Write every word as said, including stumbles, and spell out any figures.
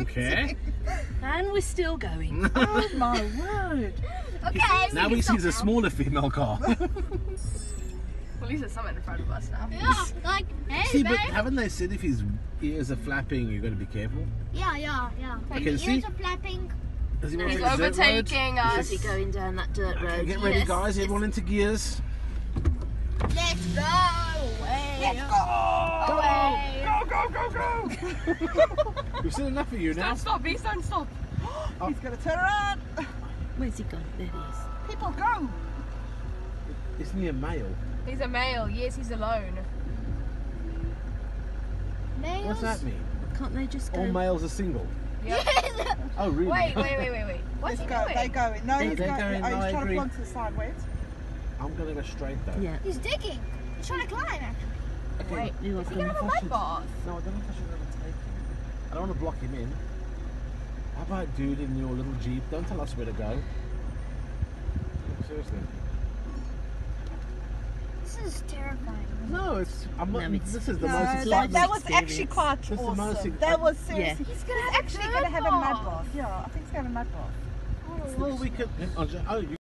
don't care. And we're still going. Oh my word. Okay. Now he sees a smaller female car. Well, at least there's someone in front of us now. Yeah, like, hey, See, babe. but haven't they said if his ears are flapping, you've got to be careful? Yeah, yeah, yeah. I Like, can the see. ears are flapping. Does he want He's to take a dirt road? overtaking us. Is he going down that dirt Okay, road? get ready, Yes. guys. Everyone into gears. Let's go away. Let's go. Away. Go, go, go, go. We've seen enough of you now. Don't stop, please don't stop. He's going to turn around. Where's he gone? There he is. People go. Isn't he a male? He's a male. Yes, he's alone. Males. What's that mean? Can't they just go? All males are single. Yep. Oh, really? Wait, wait, wait, wait, wait. What's Let's he go. doing? They going. No, They- he's they're going. going, Oh, no, he's I trying agree. to plunge to the side, wait. I'm going to go straight, though. Yeah. He's digging. He's trying to climb, actually. Okay. Wait, You are is he going gonna have a I mud should- bath? No, I don't know if I should overtake him. I don't want to block him in. How about, dude, in your little Jeep? Don't tell us where to go. Seriously. This is terrifying. No, it's. I'm not. No, it's- this is the No, most that, exciting that was experience. actually quite This is the most awesome. ex- That was seriously. He's gonna He's have a actually mud going to have a mud bath. bath. Yeah, I think he's going to have a mud bath. Well, we could. Oh, you